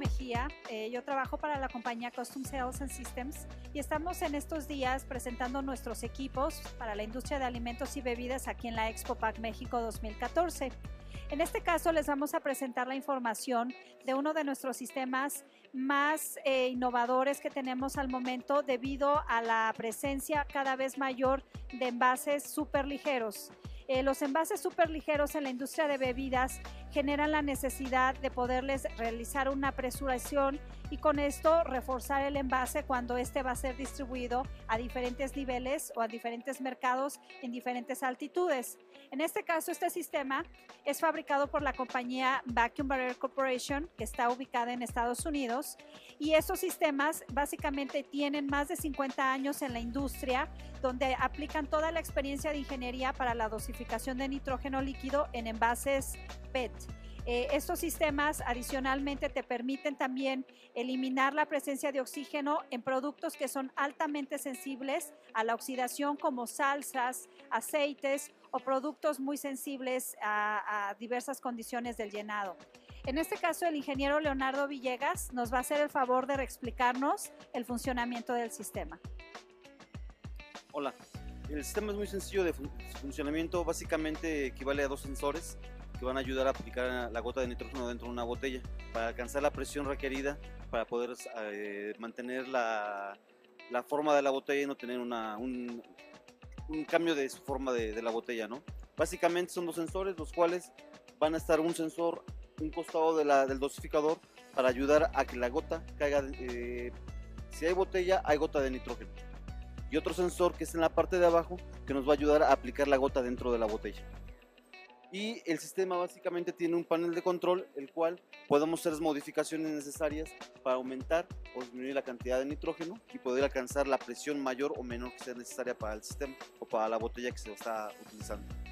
Mejía, yo trabajo para la compañía Custom Sales and Systems y estamos en estos días presentando nuestros equipos para la industria de alimentos y bebidas aquí en la Expo Pack México 2014. En este caso les vamos a presentar la información de uno de nuestros sistemas más innovadores que tenemos al momento debido a la presencia cada vez mayor de envases súper ligeros. Los envases súper ligeros en la industria de bebidas generan la necesidad de poderles realizar una presurización y con esto reforzar el envase cuando este va a ser distribuido a diferentes niveles o a diferentes mercados en diferentes altitudes. En este caso, este sistema es fabricado por la compañía Vacuum Barrier Corporation, que está ubicada en Estados Unidos, y estos sistemas básicamente tienen más de 50 años en la industria, donde aplican toda la experiencia de ingeniería para la dosificación de nitrógeno líquido en envases PET. Estos sistemas adicionalmente te permiten también eliminar la presencia de oxígeno en productos que son altamente sensibles a la oxidación como salsas, aceites o productos muy sensibles a diversas condiciones del llenado. En este caso, el ingeniero Leonardo Villegas nos va a hacer el favor de explicarnos el funcionamiento del sistema. Hola, el sistema es muy sencillo de funcionamiento, básicamente equivale a dos sensores que van a ayudar a aplicar la gota de nitrógeno dentro de una botella para alcanzar la presión requerida para poder mantener la forma de la botella y no tener un cambio de su forma de la botella, ¿no? Básicamente son dos sensores, los cuales van a estar un sensor un costado del dosificador para ayudar a que la gota caiga, si hay botella, hay gota de nitrógeno, y otro sensor que es en la parte de abajo que nos va a ayudar a aplicar la gota dentro de la botella. Y el sistema básicamente tiene un panel de control, el cual podemos hacer las modificaciones necesarias para aumentar o disminuir la cantidad de nitrógeno y poder alcanzar la presión mayor o menor que sea necesaria para el sistema o para la botella que se está utilizando.